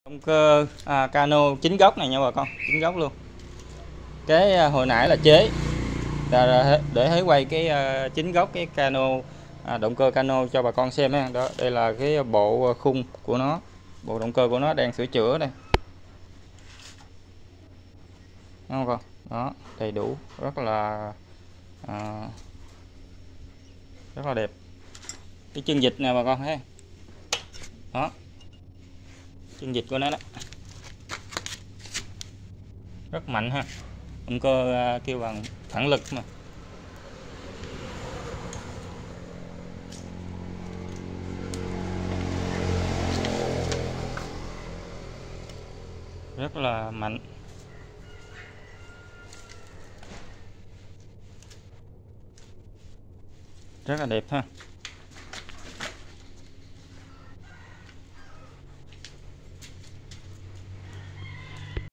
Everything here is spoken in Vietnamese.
Động cơ cano chính gốc này nha bà con, chính gốc luôn. Cái hồi nãy là chế để thấy quay cái chính gốc cái cano, động cơ cano cho bà con xem ha. Đó, đây là cái bộ khung của nó, bộ động cơ của nó đang sửa chữa đây, đúng không con? Đó, đầy đủ, à, rất là đẹp. Cái chân vịt nè bà con thấy, đó, chân vịt của nó đó, rất mạnh ha. Động cơ kêu bằng phản lực mà. Rất là mạnh. Rất là đẹp ha.